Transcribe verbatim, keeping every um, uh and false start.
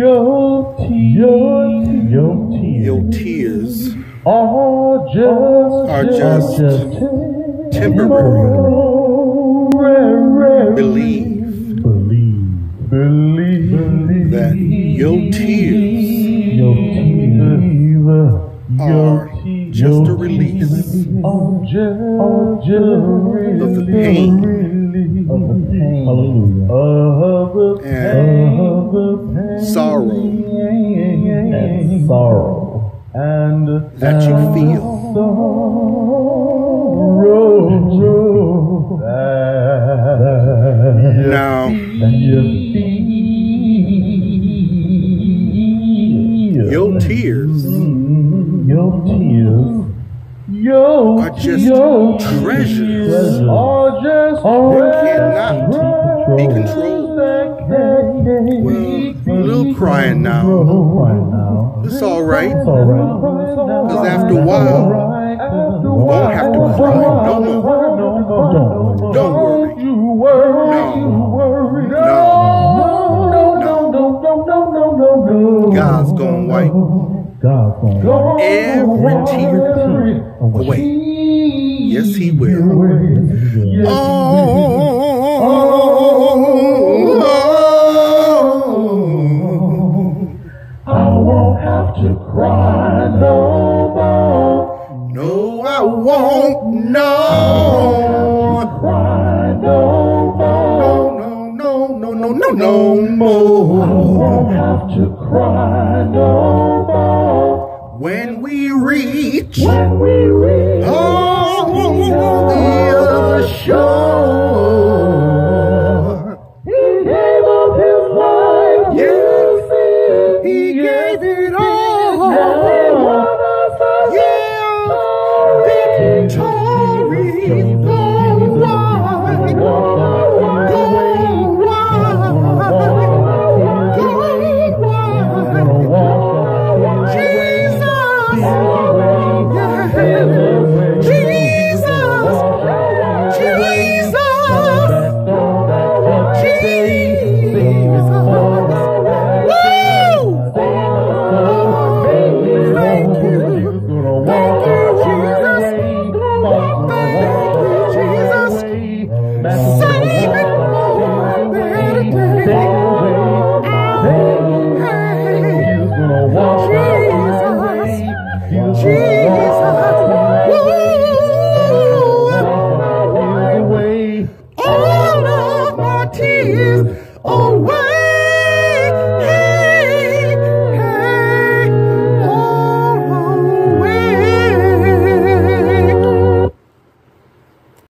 Your tears, your tears, your tears are just, are just, just temporary. Believe, believe, believe that your tears, your tears are just a release of the pain and sorrow and sorrow and that you feel. Now, your tears, your tears, are just treasures that cannot be controlled. Well, a little crying now. It's all right, because after a while, you won't have to cry no more. Don't worry. No, no, God's gonna wipe every tear away. Yes, He will. Oh, I won't have to cry no more. No, I won't. No. Cry no more. No, no, no, no, no, no more. I won't have to cry no more. When we reach, when we reach, oh, the other shore.